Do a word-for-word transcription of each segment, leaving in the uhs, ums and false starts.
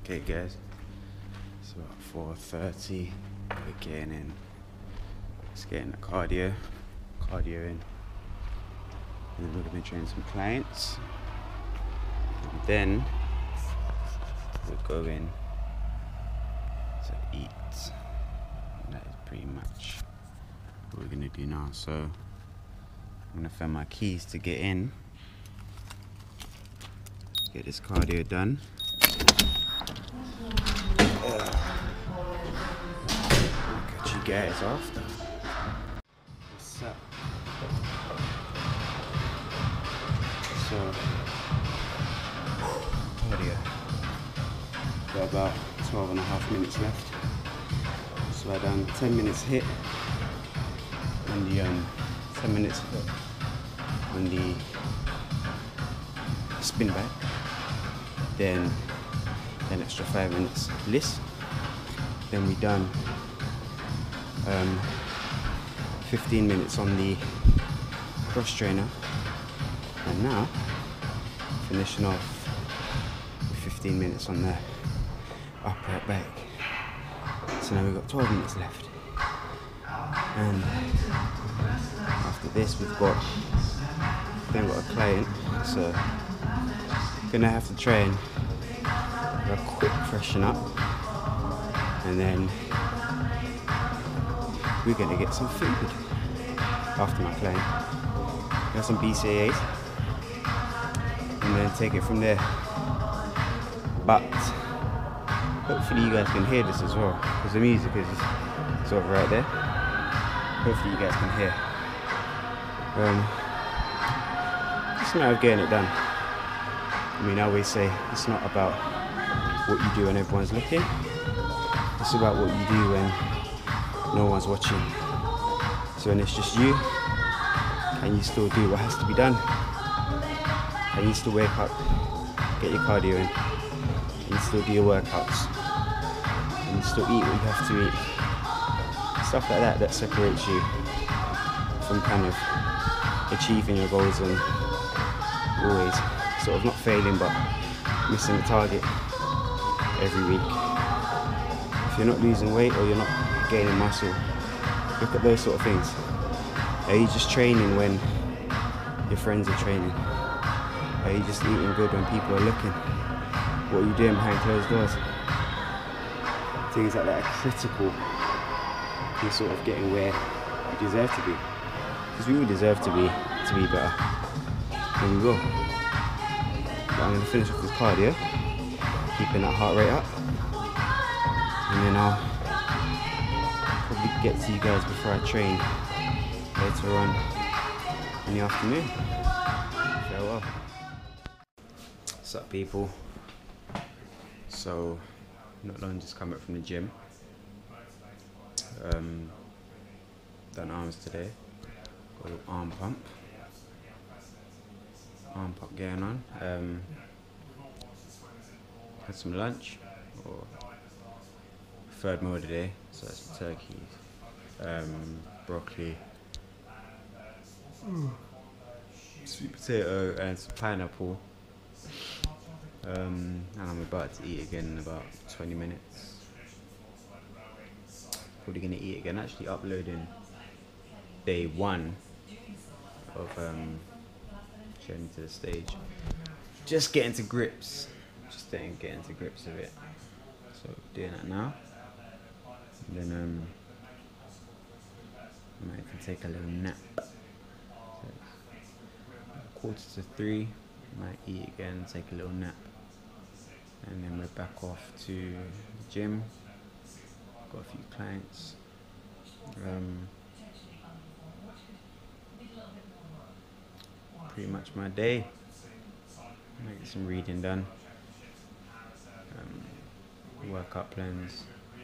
Okay guys, it's about four thirty, we're getting in, let's get in the cardio, cardio in, and then we're going to train some clients, and then we'll go in to eat, and that is pretty much what we're going to do now. So I'm going to find my keys to get in, get this cardio done. Catch you guys after. What's up? So, cardio. Got about twelve and a half minutes left. So I done ten minutes hit on the um, ten minutes hit on the spin back. Then an extra five minutes list. Then we done um, fifteen minutes on the cross trainer, and now finishing off with fifteen minutes on the upright back. So now we've got twelve minutes left, and after this we've got then got a client, so gonna have to try and have a quick freshen up, and then we're gonna get some food after my client. Got some B C A As, and then take it from there. But hopefully you guys can hear this as well, because the music is sort of right there. Hopefully you guys can hear. Um, it's a matter of getting it done. I mean, I always say it's not about what you do when everyone's looking. It's about what you do when no one's watching. So when it's just you, can you still do what has to be done? Can you still wake up, get your cardio in, and you still do your workouts, and you still eat what you have to eat? Stuff like that that separates you from kind of achieving your goals and always sort of not failing but missing the target every week. If you're not losing weight or you're not gaining muscle, look at those sort of things. Are you just training when your friends are training? Are you just eating good when people are looking? What are you doing behind closed doors? Things like that are critical in sort of getting where you deserve to be. Because we all deserve to be to be better, and we will. But I'm going to finish off this cardio, keeping that heart rate up, and then I'll probably get to you guys before I train later on in the afternoon. Farewell. What's up, people? So, not long just come back from the gym. Um, done arms today. Got an arm pump. Arm pump going on. Um, had some lunch, or third meal today. So that's turkey, um, broccoli, sweet potato, and some pineapple. Um, and I'm about to eat again in about twenty minutes. Probably gonna eat again. Actually, uploading day one of um, Journey to the Stage. Just getting to grips. Just getting getting to grips with it. So doing that now. And then um, I might even take a little nap. So quarter to three. Might eat again, take a little nap, and then we're back off to the gym. Got a few clients. Um, pretty much my day. Might get some reading done. Um, workout plans.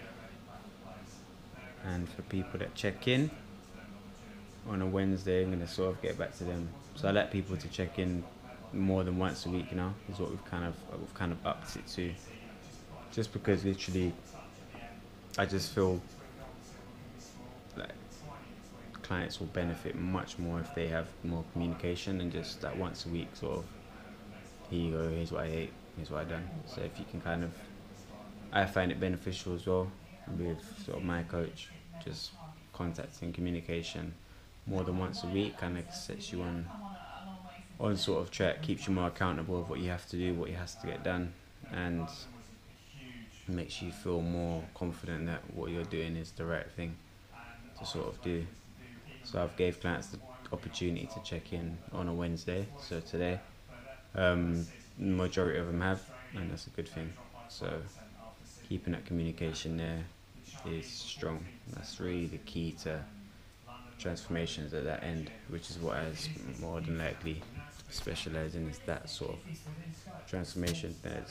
And for people that check in on a Wednesday, I'm gonna sort of get back to them. So I like people to check in more than once a week now, is what we've kind of we've kind of upped it to. Just because literally, I just feel like clients will benefit much more if they have more communication than just that once a week sort of, here you go, here's what I ate, here's what I done. So if you can kind of I find it beneficial as well with sort of my coach, just contacting communication more than once a week kind of sets you on on sort of track, keeps you more accountable of what you have to do, what you have to get done, and makes you feel more confident that what you're doing is the right thing to sort of do. So I've gave clients the opportunity to check in on a Wednesday, so today um, the majority of them have, and that's a good thing. So keeping that communication there is strong. That's really the key to transformations at that end, which is what I more than likely specialise in, is that sort of transformation there.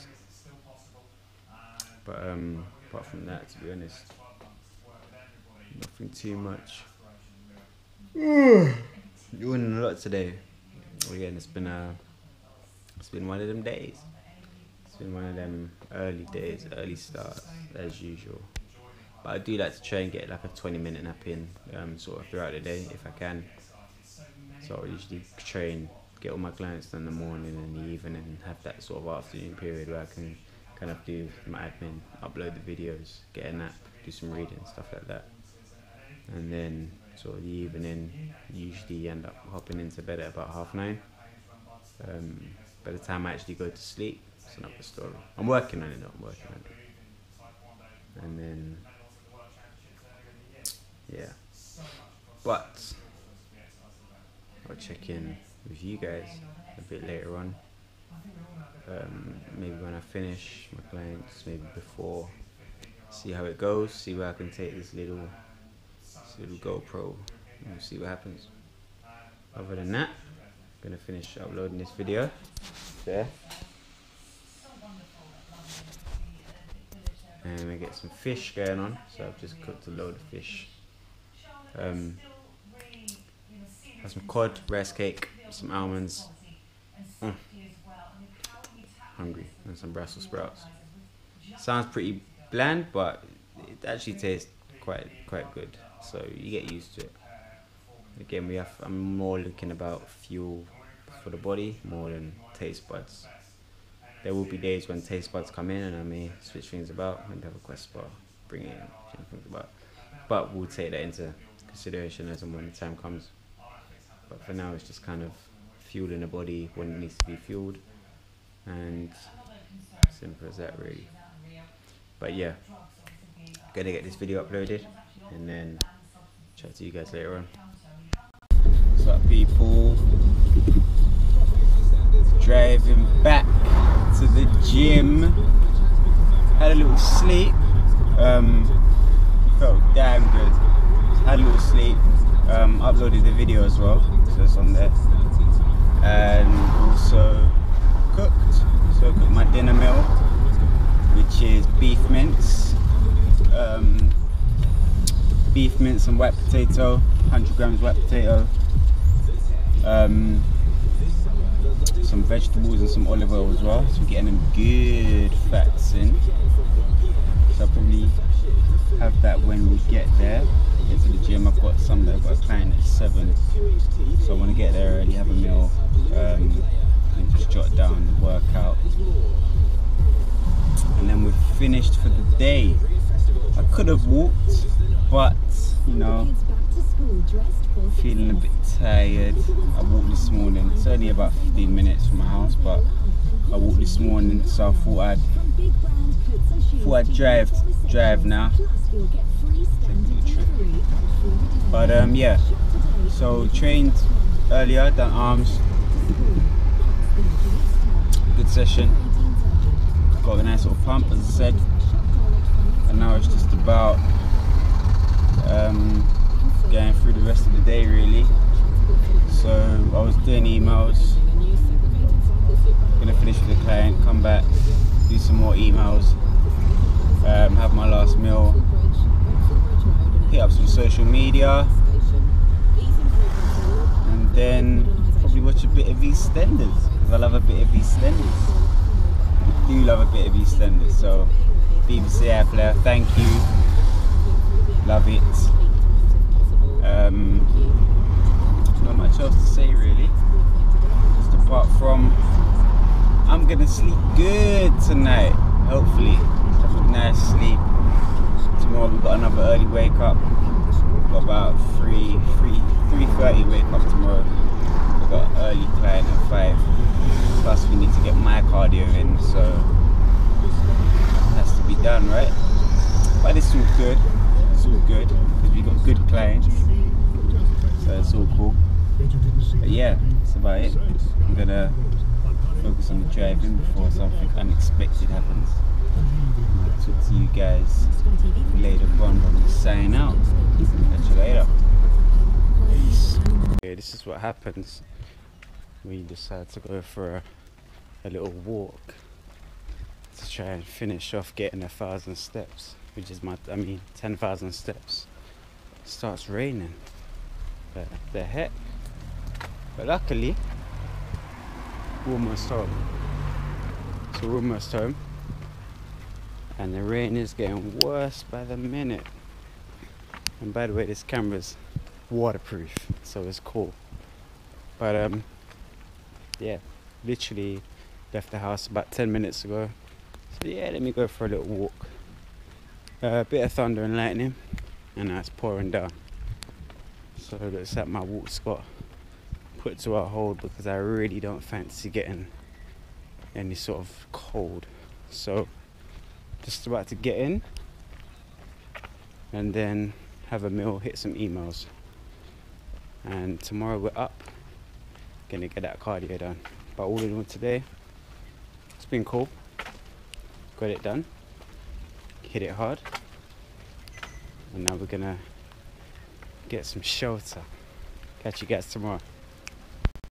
But um, apart from that, to be honest, nothing too much. Doing a lot today. Again, it's been a, it's been one of them days. It's been one of them early days, early starts as usual. But I do like to try and get like a twenty minute nap in, um, sort of throughout the day if I can. So I usually train, get all my clients done in the morning and the evening, and have that sort of afternoon period where I can kind of do my admin, upload the videos, get a nap, do some reading, stuff like that. And then sort of the evening, usually end up hopping into bed at about half nine. Um, by the time I actually go to sleep, it's another story. I'm working on it though, I'm working on it. And then, yeah. But I'll check in with you guys a bit later on. Um, maybe when I finish my clients, maybe before. See how it goes, see where I can take this little this little GoPro, and we'll see what happens. Other than that, I'm gonna finish uploading this video. There. And I get some fish going on, so I've just cooked a load of fish. Um, have some cod, rice cake, some almonds. Mm. Hungry, and some Brussels sprouts. Sounds pretty bland, but it actually tastes quite quite good. So you get used to it. Again, we have. I'm more looking about fuel for the body more than taste buds. There will be days when taste buds come in, and I may switch things about. Maybe have a Quest bar, bring it in, change things about. But we'll take that into consideration as and when the time comes. But for now, it's just kind of fueling the body when it needs to be fueled. And simple as that, really. But yeah, gonna get this video uploaded and then chat to you guys later on. What's up, people? Driving back to the gym. Had a little sleep. Um, felt damn good. Had a little sleep. Um, uploaded the video as well, so it's on there. And also cooked. So I cooked my dinner meal, which is beef mince, um, beef mince and white potato, one hundred grams white potato, um, some vegetables and some olive oil as well. So we're getting them good fats in. So I'll probably have that when we get there. Get to the gym. I've got some there, I've got a client at seven, so I want to get there early, have a meal. Um, and just jot down the workout, and then we're finished for the day. I could have walked, but you know, feeling a bit tired. I walked this morning. It's only about fifteen minutes from my house, but I walked this morning, so I thought I'd thought I'd drive drive now. But um yeah, so trained earlier, done arms. Good session, got a nice little pump as I said, and now it's just about um, going through the rest of the day really. So I was doing emails, gonna finish with the client, come back, do some more emails, um, have my last meal, hit up some social media, and then probably watch a bit of EastEnders, because I love a bit of EastEnders. I do love a bit of EastEnders, so B B C iPlayer, thank you, love it. Um, not much else to say really, just apart from I'm gonna sleep good tonight, hopefully. Have a nice nice sleep. Tomorrow we've got another early wake up. We've got about three, three, three thirty wake up tomorrow. We've got early client at five. Plus we need to get my cardio in, so it has to be done, right? But it's all good. It's all good because we got good clients, so it's all cool. But yeah, that's about it. I'm gonna focus on the driving before something unexpected happens. I'll talk to you guys later on when we sign out. Catch you later. Peace. Okay, this is what happens when you decide to go for a, a little walk to try and finish off getting a thousand steps, which is my, I mean, ten thousand steps. It starts raining. But the heck? But luckily, we're almost home. So we're almost home. And the rain is getting worse by the minute. And by the way, this camera's waterproof, so it's cool. But um, yeah, literally left the house about ten minutes ago. So yeah, let me go for a little walk. A uh, bit of thunder and lightning, and now it's pouring down. So it looks like my walk spot put to a hold because I really don't fancy getting any sort of cold. So just about to get in and then have a meal, hit some emails, and tomorrow we're up, gonna get that cardio done. But all in all today, it's been cool. Got it done, hit it hard, and now we're gonna get some shelter. Catch you guys tomorrow.